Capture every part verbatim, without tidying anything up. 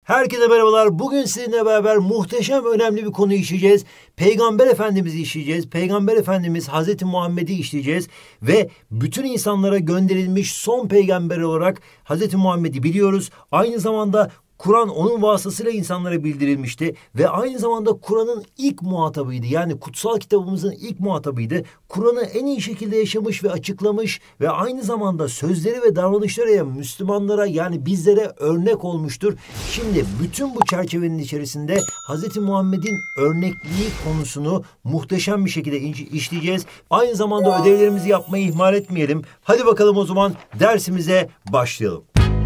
Herkese merhabalar. Bugün sizinle beraber muhteşem önemli bir konu işleyeceğiz. Peygamber Efendimiz'i işleyeceğiz. Peygamber Efendimiz Hazreti Muhammed'i işleyeceğiz. Ve bütün insanlara gönderilmiş son peygamber olarak Hazreti Muhammed'i biliyoruz. Aynı zamanda Kur'an onun vasıtasıyla insanlara bildirilmişti ve aynı zamanda Kur'an'ın ilk muhatabıydı. Yani kutsal kitabımızın ilk muhatabıydı. Kur'an'ı en iyi şekilde yaşamış ve açıklamış ve aynı zamanda sözleri ve davranışları Müslümanlara yani bizlere örnek olmuştur. Şimdi bütün bu çerçevenin içerisinde Hazreti Muhammed'in örnekliği konusunu muhteşem bir şekilde işleyeceğiz. Aynı zamanda ödevlerimizi yapmayı ihmal etmeyelim. Hadi bakalım o zaman dersimize başlayalım.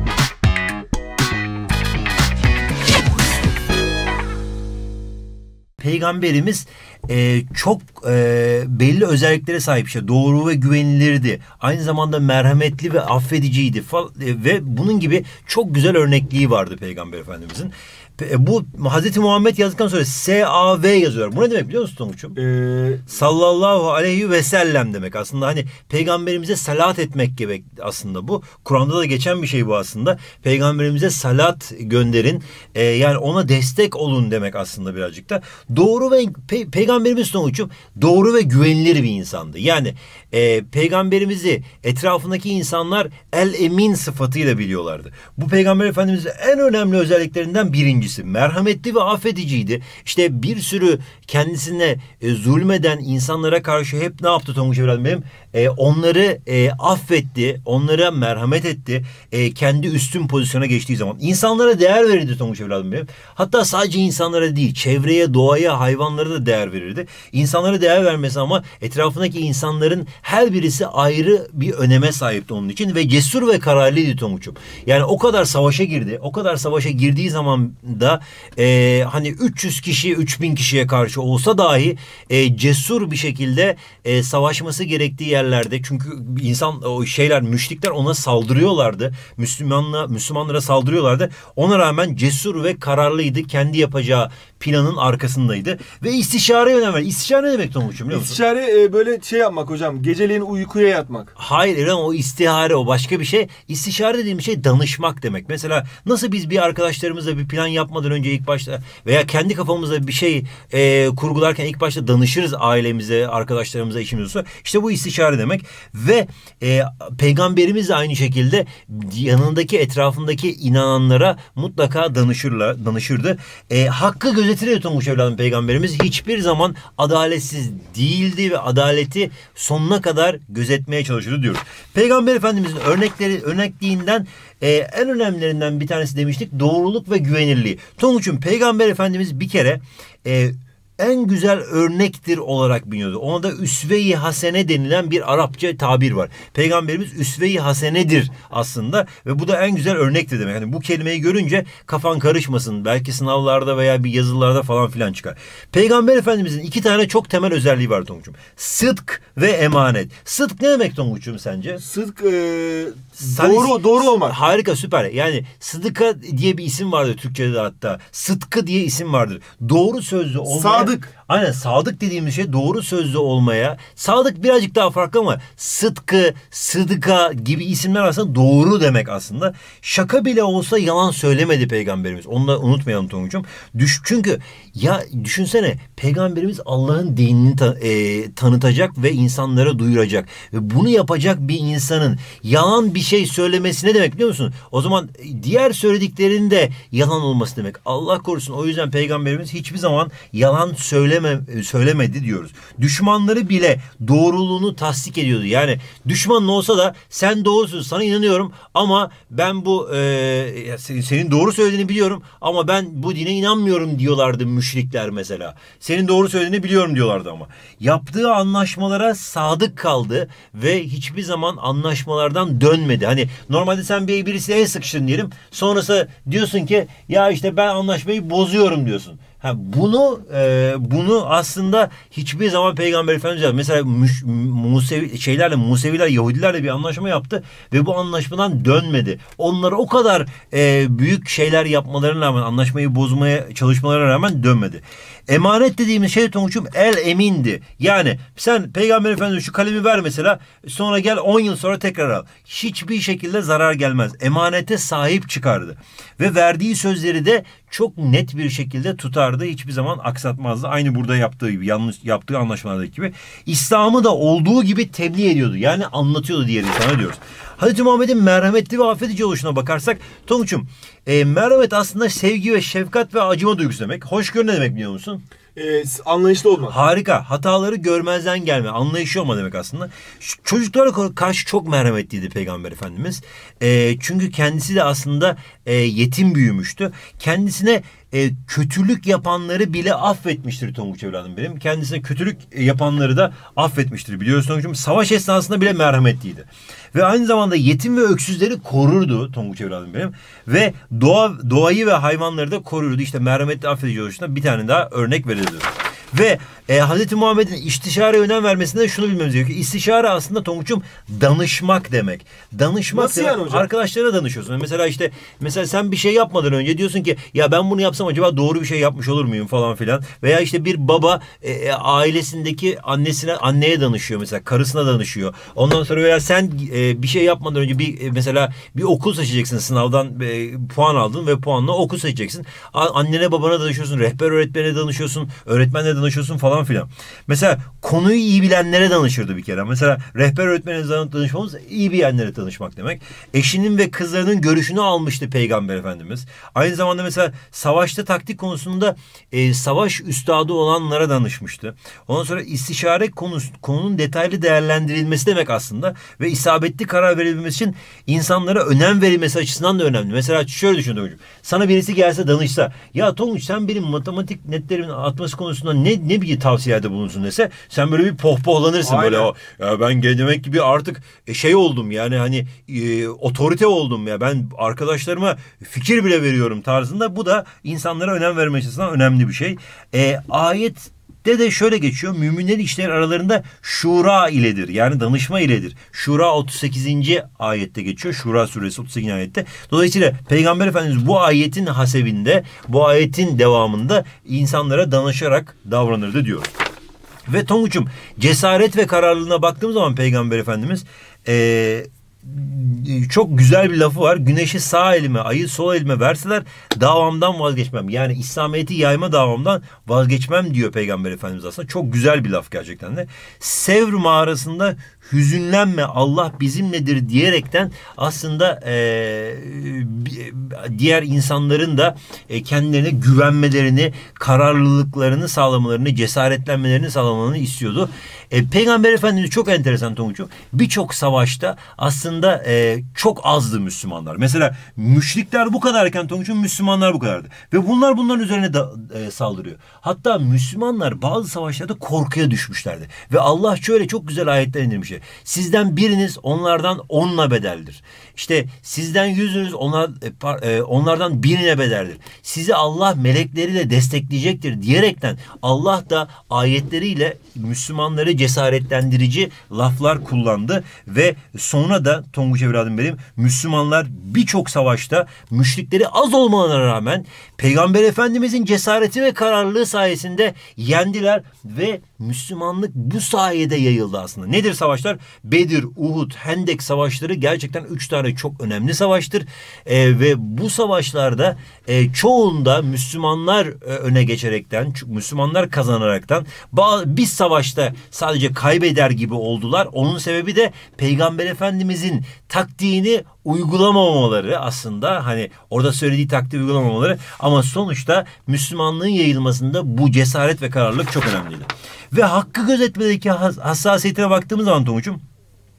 Peygamberimiz e, çok e, belli özelliklere sahip, işte doğru ve güvenilirdi. Aynı zamanda merhametli ve affediciydi falan, e, ve bunun gibi çok güzel örnekliği vardı Peygamber Efendimizin. E, bu Hazreti Muhammed yazdıktan sonra S A V yazıyorlar. Bu ne demek biliyor musun Tonguç'um? Ee... Sallallahu aleyhi ve sellem demek. Aslında hani peygamberimize salat etmek gibi aslında bu. Kur'an'da da geçen bir şey bu aslında. Peygamberimize salat gönderin. E, yani ona destek olun demek aslında birazcık da. Doğru ve pe peygamberimiz Tonguç'um doğru ve güvenilir bir insandı. Yani e, peygamberimizi etrafındaki insanlar el emin sıfatıyla biliyorlardı. Bu Peygamber Efendimiz'in en önemli özelliklerinden birincisi. Merhametli ve affediciydi. İşte bir sürü kendisine e, zulmeden insanlara karşı hep ne yaptı Tonguç evladım benim? E, onları e, affetti, onlara merhamet etti. E, kendi üstün pozisyona geçtiği zaman. İnsanlara değer verirdi Tonguç evladım benim. Hatta sadece insanlara değil, çevreye, doğaya, hayvanlara da değer verirdi. İnsanlara değer vermesi ama etrafındaki insanların her birisi ayrı bir öneme sahipti onun için ve cesur ve kararlıydı Tonguç'um. Yani o kadar savaşa girdi. O kadar savaşa girdiği zaman da e, hani üç yüz kişi üç bin kişiye karşı olsa dahi e, cesur bir şekilde e, savaşması gerektiği yerlerde, çünkü insan o şeyler müşrikler ona saldırıyorlardı. Müslümanla Müslümanlara saldırıyorlardı. Ona rağmen cesur ve kararlıydı. Kendi yapacağı planın arkasındaydı ve istişareye önem verdi. İstişare ne demek Tonguç'um biliyor musun? İstişare e, böyle şey yapmak hocam. Geceleyin uykuya yatmak. Hayır İrem, o istihare, o başka bir şey. İstişare dediğim şey danışmak demek. Mesela nasıl biz bir arkadaşlarımızla bir plan yapmadan önce ilk başta veya kendi kafamızda bir şey e, kurgularken ilk başta danışırız ailemize, arkadaşlarımıza, eşimize. İşte bu istişare demek. Ve e, peygamberimiz de aynı şekilde yanındaki, etrafındaki inananlara mutlaka danışırlar, danışırdı. E, hakkı gözetir Tonguç evladım peygamberimiz. Hiçbir zaman adaletsiz değildi ve adaleti sonuna kadar gözetmeye çalışırdı diyoruz. Peygamber Efendimizin örnekleri, örnekliğinden e, en önemlilerinden bir tanesi demiştik doğruluk ve güvenirliği. Tonguç'un Peygamber Efendimiz bir kere e, en güzel örnektir olarak biliniyordu. Ona da üsve-i hasene denilen bir Arapça tabir var. Peygamberimiz üsve-i hasenedir aslında ve bu da en güzel örnektir demek. Hani bu kelimeyi görünce kafan karışmasın. Belki sınavlarda veya bir yazılarda falan filan çıkar. Peygamber Efendimizin iki tane çok temel özelliği var Tonguç'um. Sıdk ve emanet. Sıdk ne demek Tonguç'um sence? Sıdk e, doğru doğru olmak. Harika, süper. Yani sıdıka diye bir isim vardır Türkçe'de de hatta. Sıdkı diye isim vardır. Doğru sözlü olmaya. Sadık. Aynen, sadık dediğimiz şey doğru sözlü olmaya. Sadık birazcık daha farklı ama sıdkı, sıdıka gibi isimler aslında doğru demek aslında. Şaka bile olsa yalan söylemedi Peygamberimiz. Onu da unutmayalım Tonguç'um. Düş, çünkü ya düşünsene, Peygamberimiz Allah'ın dinini ta, e, tanıtacak ve insanlara duyuracak. Ve bunu yapacak bir insanın yalan bir şey söylemesi ne demek biliyor musun? O zaman diğer söylediklerinde yalan olması demek. Allah korusun. O yüzden Peygamberimiz hiçbir zaman yalan söyleme, söylemedi diyoruz. Düşmanları bile doğruluğunu tasdik ediyordu. Yani düşmanın olsa da sen doğrusun, sana inanıyorum ama ben bu e, senin doğru söylediğini biliyorum ama ben bu dine inanmıyorum diyorlardı müşrikler mesela. Senin doğru söylediğini biliyorum diyorlardı ama. Yaptığı anlaşmalara sadık kaldı ve hiçbir zaman anlaşmalardan dönmedi. Hani normalde sen bir birisiyle el sıkıştın diyelim. Sonrası diyorsun ki ya işte ben anlaşmayı bozuyorum diyorsun. Ha, bunu e, bunu aslında hiçbir zaman Peygamber Efendimiz yapmadı. Mesela müş, Musevi şeylerle Museviler Yahudilerle bir anlaşma yaptı ve bu anlaşmadan dönmedi. Onlara o kadar e, büyük şeyler yapmalarına rağmen, anlaşmayı bozmaya çalışmalarına rağmen dönmedi. Emanet dediğimiz şey Tonguç'um el emindi. Yani sen Peygamber Efendimiz şu kalemi ver mesela, sonra gel on yıl sonra tekrar al. Hiçbir şekilde zarar gelmez. Emanete sahip çıkardı. Ve verdiği sözleri de çok net bir şekilde tutardı. Hiçbir zaman aksatmazdı. Aynı burada yaptığı gibi, yanlış yaptığı anlaşmalardaki gibi. İslam'ı da olduğu gibi tebliğ ediyordu. Yani anlatıyordu diğer insana diyoruz. Hazreti Muhammed'in merhametli ve affedici oluşuna bakarsak Tonguç'um, e, merhamet aslında sevgi ve şefkat ve acıma duygusu demek. Hoşgörü ne demek biliyor musun? Ee, anlayışlı olmak. Harika. Hataları görmezden gelme. Anlayışı olma demek aslında. Şu, çocuklara karşı çok merhametliydi Peygamber Efendimiz. E, çünkü kendisi de aslında e, yetim büyümüştü. Kendisine e, kötülük yapanları bile affetmiştir Tonguç evladım benim. Kendisine kötülük yapanları da affetmiştir. Biliyorsun Tonguç'um, savaş esnasında bile merhametliydi. Ve aynı zamanda yetim ve öksüzleri korurdu Tonguç evladım benim. Ve doğa, doğayı ve hayvanları da korurdu. İşte merhametli affedici oluşuna bir tane daha örnek verildi. Ve e, Hazreti Muhammed'in istişareye önem vermesinde şunu bilmemiz gerekiyor. İstişare aslında Tonguç'um danışmak demek. Danışmak Nasıl demek, yani hocam? arkadaşlara danışıyorsun. Mesela işte mesela sen bir şey yapmadan önce diyorsun ki ya ben bunu yapsam acaba doğru bir şey yapmış olur muyum falan filan. Veya işte bir baba e, ailesindeki annesine anneye danışıyor, mesela karısına danışıyor. Ondan sonra veya sen e, bir şey yapmadan önce bir e, mesela bir okul seçeceksin, sınavdan e, puan aldın ve puanla okul seçeceksin. A, annene babana danışıyorsun, rehber öğretmenine danışıyorsun, öğretmenle danışıyorsun falan filan. Mesela konuyu iyi bilenlere danışırdı bir kere. Mesela rehber öğretmenine danışmamız iyi bilenlere danışmak demek. Eşinin ve kızlarının görüşünü almıştı Peygamber Efendimiz. Aynı zamanda mesela savaşta taktik konusunda e, savaş üstadı olanlara danışmıştı. Ondan sonra istişare konusu, konunun detaylı değerlendirilmesi demek aslında ve isabetli karar verilmesi için insanlara önem verilmesi açısından da önemli. Mesela şöyle düşün Tonguç. Sana birisi gelse danışsa, ya Tonguç sen benim matematik netlerimin atması konusunda ne ne bir tavsiyede bulunsun dese, sen böyle bir pohpohlanırsın. Aynen. Böyle o ya ben demek gibi artık şey oldum yani, hani e, otorite oldum ya, ben arkadaşlarıma fikir bile veriyorum tarzında. Bu da insanlara önem verme açısından önemli bir şey. E, ayet de de şöyle geçiyor. Müminlerin işleri aralarında şura iledir. Yani danışma iledir. Şura otuz sekizinci ayette geçiyor. Şura suresi otuz sekizinci ayette. Dolayısıyla Peygamber Efendimiz bu ayetin hasebinde, bu ayetin devamında insanlara danışarak davranırdı diyor. Ve Tonguç'um, cesaret ve kararlılığına baktığım zaman Peygamber Efendimiz eee çok güzel bir lafı var. Güneşi sağ elime, ayı sol elime verseler davamdan vazgeçmem. Yani İslamiyet'i yayma davamdan vazgeçmem diyor Peygamber Efendimiz aslında. Çok güzel bir laf gerçekten de. Sevr mağarasında hüzünlenme, Allah bizimledir diyerekten aslında e, diğer insanların da e, kendilerine güvenmelerini, kararlılıklarını sağlamalarını, cesaretlenmelerini sağlamalarını istiyordu. E, Peygamber Efendimiz çok enteresan Tonguç'um. Birçok savaşta aslında e, çok azdı Müslümanlar. Mesela müşrikler bu kadarken Tonguç'um, Müslümanlar bu kadardı. Ve bunlar bunların üzerine da, e, saldırıyor. Hatta Müslümanlar bazı savaşlarda korkuya düşmüşlerdi. Ve Allah şöyle çok güzel ayetler indirmiş. Sizden biriniz onlardan onla bedeldir. İşte sizden yüzünüz onlar, e, onlardan birine bedeldir. Sizi Allah melekleriyle destekleyecektir diyerekten Allah da ayetleriyle Müslümanları cesaretlendirici laflar kullandı ve sonra da Tonguç evladım benim, Müslümanlar birçok savaşta müşrikleri az olmalarına rağmen Peygamber Efendimizin cesareti ve kararlılığı sayesinde yendiler ve Müslümanlık bu sayede yayıldı aslında. Nedir savaşlar? Bedir, Uhud, Hendek savaşları gerçekten üç tane çok önemli savaştır. Ee, ve bu savaşlarda e, çoğunda Müslümanlar e, öne geçerekten, Müslümanlar kazanaraktan, biz savaşta sadece kaybeder gibi oldular. Onun sebebi de Peygamber Efendimizin taktiğini uygulamamaları aslında, hani orada söylediği taktiği uygulamamaları, ama sonuçta Müslümanlığın yayılmasında bu cesaret ve kararlılık çok önemliydi. Ve hakkı gözetmedeki hassasiyetine baktığımız zaman Tonguç'um,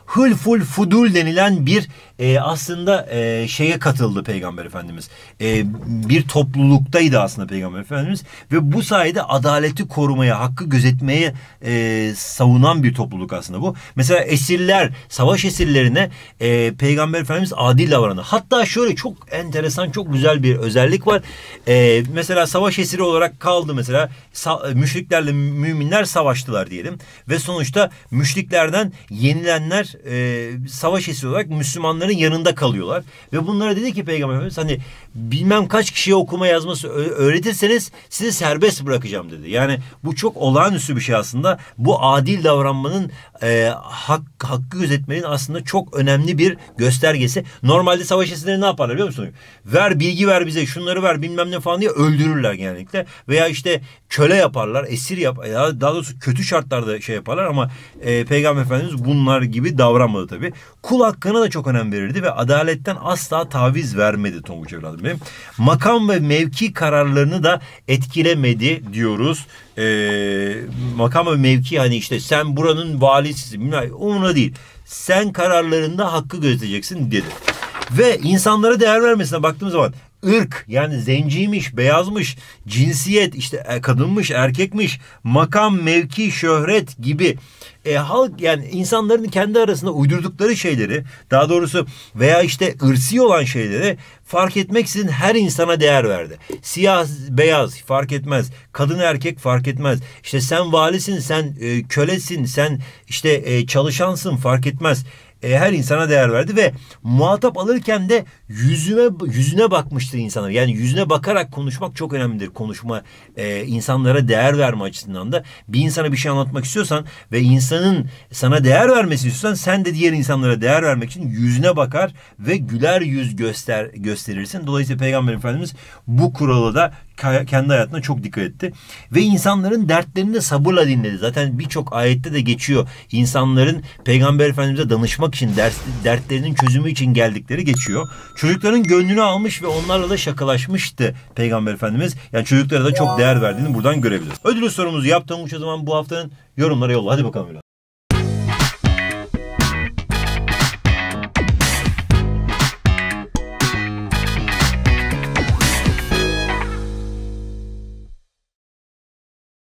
hılful fudul denilen bir e, aslında e, şeye katıldı Peygamber Efendimiz. E, bir topluluktaydı aslında Peygamber Efendimiz ve bu sayede adaleti korumaya, hakkı gözetmeye e, savunan bir topluluk aslında bu. Mesela esirler, savaş esirlerine e, Peygamber Efendimiz adil davrandı. Hatta şöyle çok enteresan, çok güzel bir özellik var. E, mesela savaş esiri olarak kaldı mesela. Sa- müşriklerle müminler savaştılar diyelim. Ve sonuçta müşriklerden yenilenler e, savaş esiri olarak Müslümanların yanında kalıyorlar. Ve bunlara dedi ki Peygamber Efendimiz hani bilmem kaç kişiye okuma yazması öğretirseniz sizi serbest bırakacağım dedi. Yani bu çok olağanüstü bir şey aslında. Bu adil davranmanın e, hak, hakkı gözetmenin aslında çok önemli bir göstergesi. Normalde savaş esirleri ne yaparlar biliyor musunuz? Ver bilgi ver bize, şunları ver bilmem ne falan diye öldürürler genellikle. Veya işte köle yaparlar, esir yap, ya daha doğrusu kötü şartlarda şey yaparlar ama e, Peygamber Efendimiz bunlar gibi davranmadı tabii. Kul hakkına da çok önem verirdi ve adaletten asla taviz vermedi Tonguç evladım benim. Makam ve mevki kararlarını da etkilemedi diyoruz. E, makam ve mevki hani işte sen buranın valisisin, umurunda değil. Sen kararlarında hakkı gözeteceksin dedi. Ve insanlara değer vermesine baktığımız zaman ırk yani zenciymiş, beyazmış, cinsiyet işte kadınmış, erkekmiş, makam, mevki, şöhret gibi e, halk yani insanların kendi arasında uydurdukları şeyleri daha doğrusu veya işte ırsi olan şeyleri fark etmeksizin her insana değer verdi. Siyah, beyaz fark etmez. Kadın, erkek fark etmez. İşte sen valisin, sen e, kölesin, sen işte e, çalışansın fark etmez. E, her insana değer verdi ve muhatap alırken de yüzüne yüzüne bakmıştır insanlar. Yani yüzüne bakarak konuşmak çok önemlidir. Konuşma e, insanlara değer verme açısından da bir insana bir şey anlatmak istiyorsan ve insanın sana değer vermesini istiyorsan sen de diğer insanlara değer vermek için yüzüne bakar ve güler yüz göster gösterirsin. Dolayısıyla Peygamber Efendimiz bu kuralı da kendi hayatına çok dikkat etti. Ve insanların dertlerini de sabırla dinledi. Zaten birçok ayette de geçiyor. İnsanların Peygamber Efendimiz'e danışmak için, ders, dertlerinin çözümü için geldikleri geçiyor. Çocukların gönlünü almış ve onlarla da şakalaşmıştı Peygamber Efendimiz. Yani çocuklara da çok değer verdiğini buradan görebiliriz. Ödül sorumuzu yaptığımız o zaman bu haftanın yorumlara yolla. Hadi bakalım.